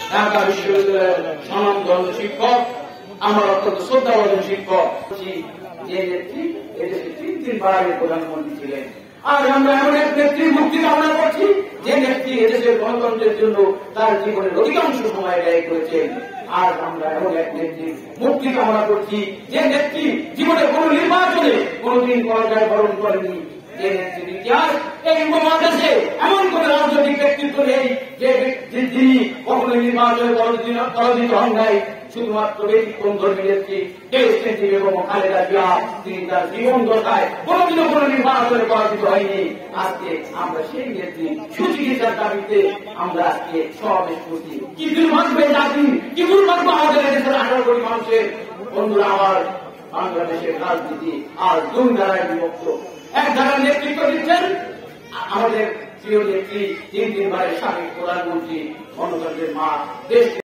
ঢাকা বিশ্ববিদ্যালয়ের স্বনামধন্য শিক্ষক, আমার অত্যন্ত শ্রদ্ধাভাজন শিক্ষক, যে নেত্রী এদেশে 3 বারের প্রধানমন্ত্রী ছিলেন। আজ আমরা এমন এক নেত্রীর মুক্তি কামনা করছি যে নেত্রী এদেশের গণতন্ত্রের জন্য তার জীবনের অধিকাংশ সময় ব্যয় করেছেন। আজ আমরা এমন এক নেত্রীর মুক্তি কামনা করছি যে নেত্রী জীবনের কোন নির্বাচনে কোনদিন পরাজয় বরণ করেনি। যে নেত্রীর ইতিহাস এই উপমহাদেশে এমন কোন রাজনৈতিক ব্যক্তিত্ব নেই যে যিনি কখনো নির্বাচনে পরাজিত হন নাই। শুধুমাত্র ব্যতিক্রম ধর্মী নেত্রী দেশ নেত্রী বেগম খালেদা জিয়া, তিনি তার জীবন দশায় কোনদিনও কোন নির্বাচনে পরাজিত হয়নি। আজকে আমরা সেই নেত্রী সুচিকিৎসার দাবিতে আমরা আজকে সমাবেশ করছি। কি দুর্ভাগ্য জাতি, কি দুর্ভাগ্য আমাদের দেশের 18 কোটি মানুষের। বন্ধুরা আমার, বাংলাদেশের রাজনীতি আজ 2 ধারায় বিভক্ত। এক ধারার নেতৃত্ব দিচ্ছেন আমাদের প্রিয় নেত্রী, 3 বারের সাবেক প্রধানমন্ত্রী, গণতন্ত্রের মা, দেশ